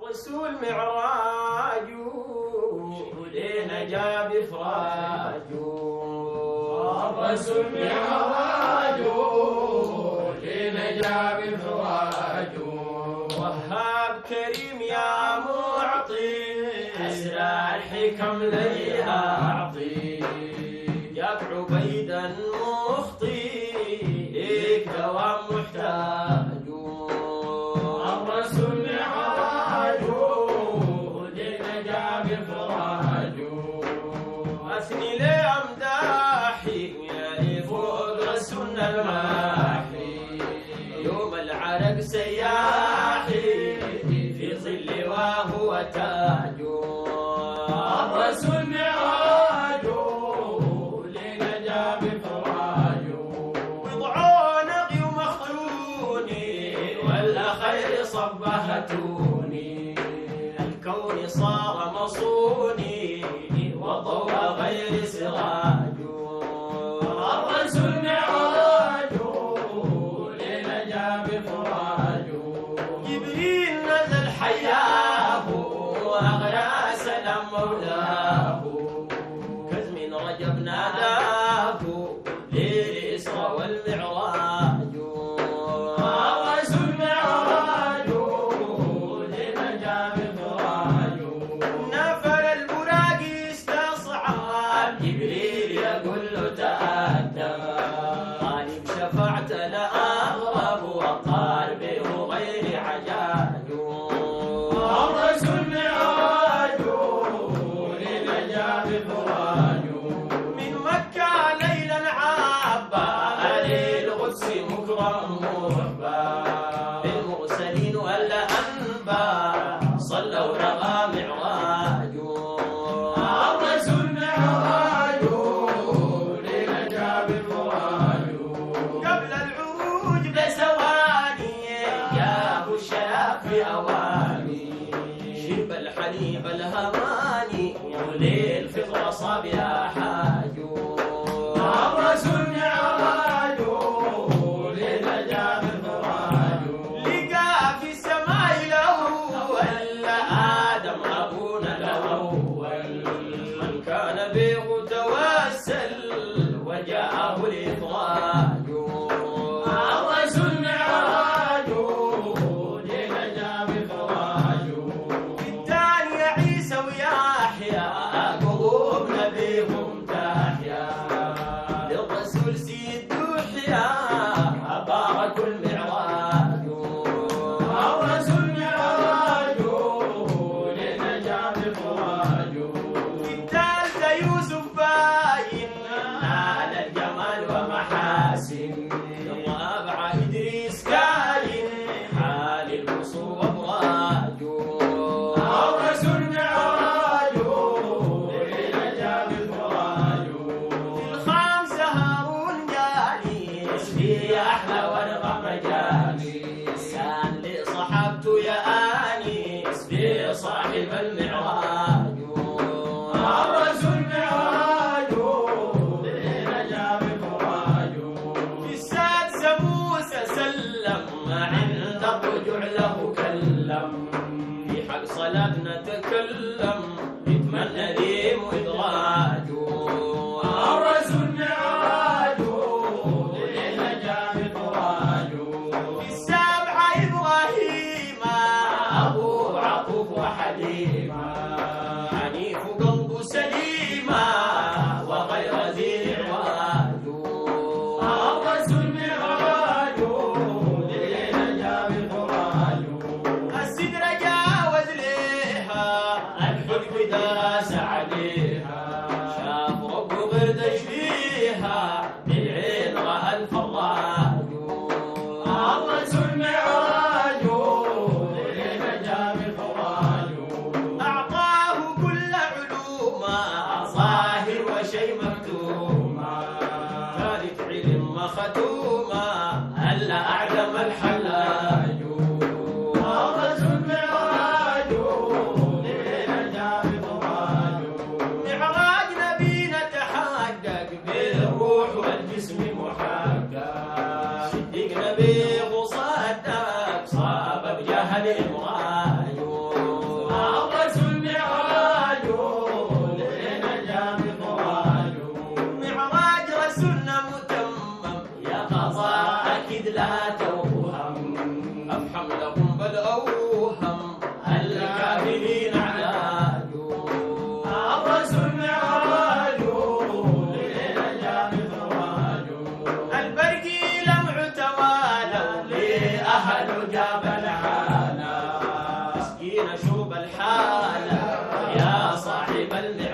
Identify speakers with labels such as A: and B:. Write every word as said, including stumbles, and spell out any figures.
A: الرسول معراج ولينا جاب إفراج.
B: الرسول معراج ولينا جاب إفراج.
A: وهاب كريم يا معطي أسرار حكم ليها أعطي. جاك عبيدا مخطي ليك دوام محتاج.
B: الرسول معراج ولينا جاب إفراج.
A: أثني لأمداحي فوق رسولنا الماحي. يوم العرق سياحي في ظل وهو تاج.
B: الرسول معراج ولينا جاب إفراج.
A: بضعونقي ومختوني ولا خير صبهتوني. الكون صار مصوني وضوء غير سراج.
B: الرسول معراج ولينا جاب إفراج.
A: جبريل نزل حياه وأغرى سلام مولاه. كزم رجب ناداه للإسراء والمعراج.
B: الرسول معراج ولينا جاب إفراج.
A: نفر البراق استصعب جبريل يقول له تأدب. طالب شفعت لأغرب وطار به غير عجاج.
B: الرسول معراج ولينا جاب إفراج.
A: من مكة ليلا عابا للقدس مكرم مرحبا. بالمرسلين والأنبا صلوا رغى معراج.
B: الرسول معراج ولينا جاب إفراج.
A: قبل العروج بثواني جابوا الشياب في أواني. شرب الحليب الهماني وللفطرة صاب يا حاج.
B: الرسول معراج ولينا جاب إفراج.
A: لقى في السماء الأول آدم أبونا الأول. من كان به توسل وجاءه الإفراج.
B: الرسول معراج ولينا جاب إفراج.
A: في الثانية عيسى ويحيى قلوبنا بهم تحيا. للرسول سيد وحيا بارك المعراج.
B: الرسول معراج ولينا جاب إفراج.
A: في الثالثة يوسف باين نال الجمال ومحاسن. الرابعة إدريس كاين حال الوصول وابراج.
B: الرسول معراج ولينا جاب إفراج.
A: في الخامسة هارون جالس في أحلى ورقة مجالس. كان لي صحبته يا آنيس بصاحب المعراج.
B: الرسول معراج ولينا جاب إفراج.
A: في السادسة موسى سلم عند الرجوع له كلم. في حق صلاتنا تكلم يتمنى لي وإدراج.
B: الرسول معراج ولينا جاب إفراج.
A: في السابعة إبراهيم أبو عطوف وحليمة. حنيف قلبه سليمة وغير ذي عواج.
B: الرسول معراج ولينا جاب إفراج.
A: السدر جاوز ليها الحب داس عليها. شاف ربه غردش فيها بالعين رأى الفراج.
B: الرسول معراج ولينا جاب إفراج.
A: مسكين شوب الحالة يا صاحب النعمة